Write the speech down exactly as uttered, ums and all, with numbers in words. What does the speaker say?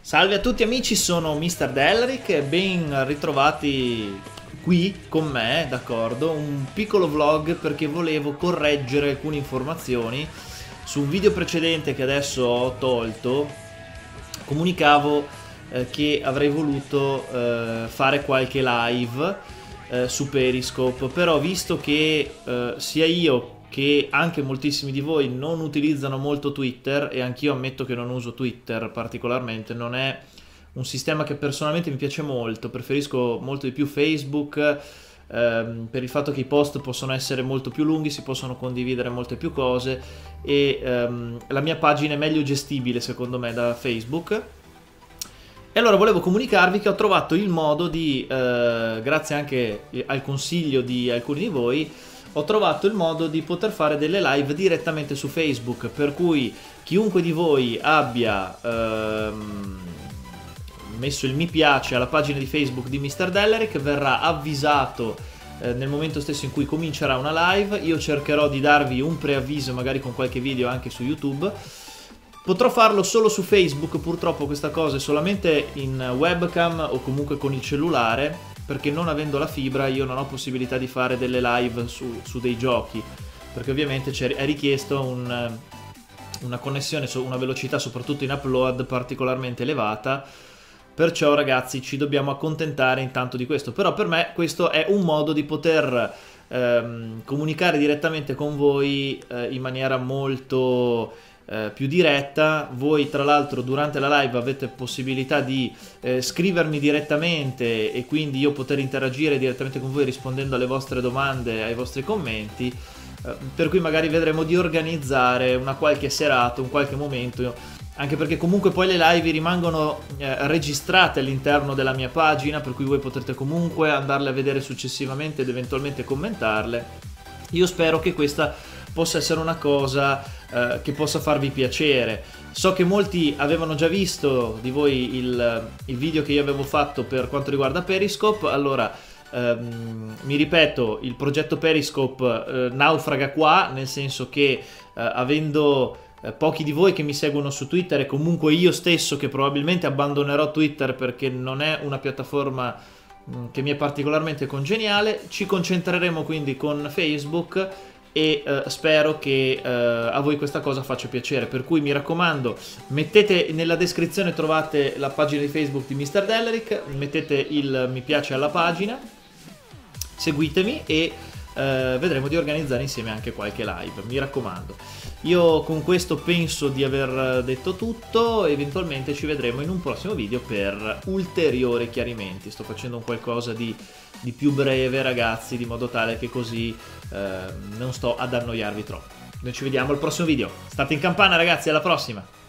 Salve a tutti amici, sono mister Delric e ben ritrovati qui con me, d'accordo? Un piccolo vlog perché volevo correggere alcune informazioni. Su un video precedente che adesso ho tolto, comunicavo eh, che avrei voluto eh, fare qualche live eh, su Periscope, però visto che eh, sia io che anche moltissimi di voi non utilizzano molto Twitter, e anch'io ammetto che non uso Twitter particolarmente, non è un sistema che personalmente mi piace molto, preferisco molto di più Facebook ehm, per il fatto che i post possono essere molto più lunghi, si possono condividere molte più cose e ehm, la mia pagina è meglio gestibile secondo me da Facebook. E allora volevo comunicarvi che ho trovato il modo di, eh, grazie anche al consiglio di alcuni di voi, ho trovato il modo di poter fare delle live direttamente su Facebook, per cui chiunque di voi abbia ehm, messo il mi piace alla pagina di Facebook di mister Delric verrà avvisato eh, nel momento stesso in cui comincerà una live. Io cercherò di darvi un preavviso magari con qualche video anche su YouTube. Potrò farlo solo su Facebook, purtroppo questa cosa è solamente in webcam o comunque con il cellulare, perché non avendo la fibra io non ho possibilità di fare delle live su, su dei giochi, perché ovviamente è richiesto un, una connessione, una velocità soprattutto in upload particolarmente elevata, perciò ragazzi ci dobbiamo accontentare intanto di questo. Però per me questo è un modo di poter ehm, comunicare direttamente con voi eh, in maniera molto Eh, più diretta. Voi tra l'altro durante la live avete possibilità di eh, scrivermi direttamente e quindi io poter interagire direttamente con voi rispondendo alle vostre domande, ai vostri commenti, eh, per cui magari vedremo di organizzare una qualche serata, un qualche momento, anche perché comunque poi le live rimangono eh, registrate all'interno della mia pagina, per cui voi potrete comunque andarle a vedere successivamente ed eventualmente commentarle. Io spero che questa possa essere una cosa eh, che possa farvi piacere. So che molti avevano già visto di voi il, il video che io avevo fatto per quanto riguarda Periscope. Allora ehm, mi ripeto, il progetto Periscope eh, naufraga qua, nel senso che eh, avendo eh, pochi di voi che mi seguono su Twitter e comunque io stesso che probabilmente abbandonerò Twitter perché non è una piattaforma mh, che mi è particolarmente congeniale, ci concentreremo quindi con Facebook e uh, spero che uh, a voi questa cosa faccia piacere, per cui mi raccomando, mettete nella descrizione, trovate la pagina di Facebook di mister Delric, mettete il mi piace alla pagina, seguitemi e uh, vedremo di organizzare insieme anche qualche live, mi raccomando. Io con questo penso di aver detto tutto, eventualmente ci vedremo in un prossimo video per ulteriori chiarimenti. Sto facendo un qualcosa di, di più breve ragazzi, di modo tale che così eh, non sto ad annoiarvi troppo. Noi ci vediamo al prossimo video, state in campana ragazzi, alla prossima!